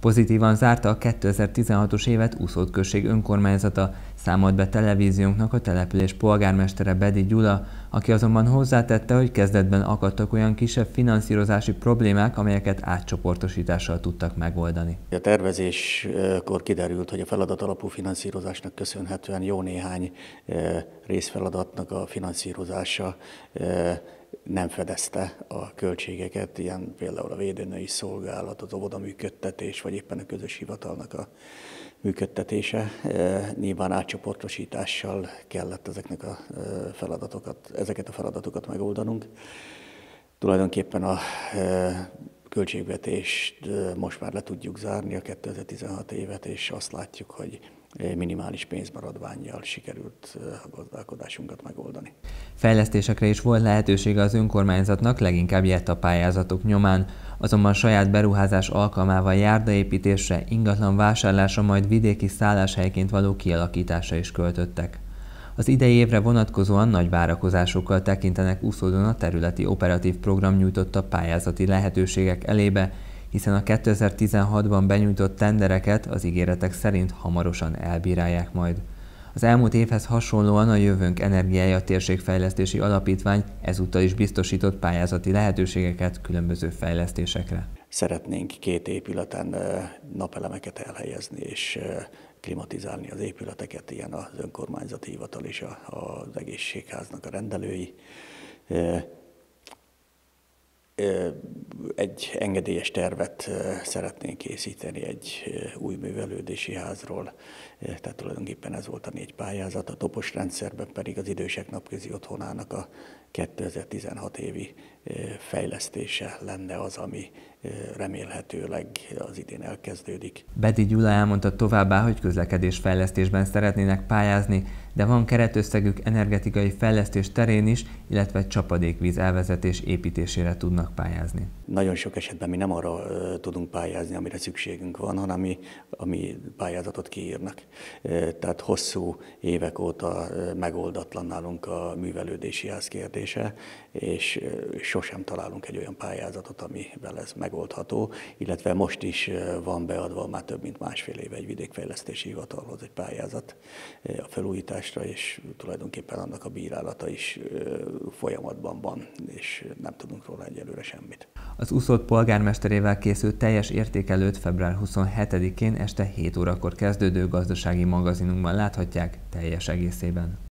Pozitívan zárta a 2016-os évet Úszód község önkormányzata, számolt be televíziónknak a település polgármestere Bedi Gyula, aki azonban hozzátette, hogy kezdetben akadtak olyan kisebb finanszírozási problémák, amelyeket átcsoportosítással tudtak megoldani. A tervezéskor kiderült, hogy a feladatalapú finanszírozásnak köszönhetően jó néhány részfeladatnak a finanszírozása nem fedezte a költségeket, ilyen például a védőnői szolgálat, az óvodaműködtetés, vagy éppen a közös hivatalnak a működtetése. Nyilván átcsoportosítással kellett ezeket a feladatokat megoldanunk. Tulajdonképpen a költségvetést most már le tudjuk zárni, a 2016 évet, és azt látjuk, hogy minimális pénzmaradvánnyal sikerült a gazdálkodásunkat megoldani. Fejlesztésekre is volt lehetősége az önkormányzatnak, leginkább JETA pályázatok nyomán, azonban saját beruházás alkalmával járdaépítésre, ingatlan vásárlásra, majd vidéki szálláshelyként való kialakításra is költöttek. Az idei évre vonatkozóan nagy várakozásokkal tekintenek Úszódon a területi operatív program nyújtotta pályázati lehetőségek elébe, hiszen a 2016-ban benyújtott tendereket az ígéretek szerint hamarosan elbírálják majd. Az elmúlt évhez hasonlóan a Jövőnk Energiája Térségfejlesztési Alapítvány ezúttal is biztosított pályázati lehetőségeket különböző fejlesztésekre. Szeretnénk 2 épületen napelemeket elhelyezni és klimatizálni az épületeket, ilyen az önkormányzati hivatal és az egészségháznak a rendelői. Egy engedélyes tervet szeretnénk készíteni egy új művelődési házról, tehát tulajdonképpen ez volt a 4 pályázat, a topos rendszerben pedig az idősek napközi otthonának a 2016 évi fejlesztése lenne az, ami remélhetőleg az idén elkezdődik. Bedi Gyula elmondta továbbá, hogy közlekedésfejlesztésben szeretnének pályázni, de van keretösszegük energetikai fejlesztés terén is, illetve csapadékvíz elvezetés építésére tudnak pályázni. Nagyon sok esetben mi nem arra tudunk pályázni, amire szükségünk van, hanem ami pályázatot kiírnak. Tehát hosszú évek óta megoldatlan nálunk a művelődési ház kérdése, és sosem találunk egy olyan pályázatot, amivel ez megoldható, illetve most is van beadva már több mint másfél éve egy vidékfejlesztési hivatalhoz egy pályázat a felújításra, és tulajdonképpen annak a bírálata is folyamatban van, és nem tudunk róla egyelőre semmit. Az Úszód polgármesterével készült teljes értékelőt február 27-én este 7 órakor kezdődő gazdasági magazinunkban láthatják teljes egészében.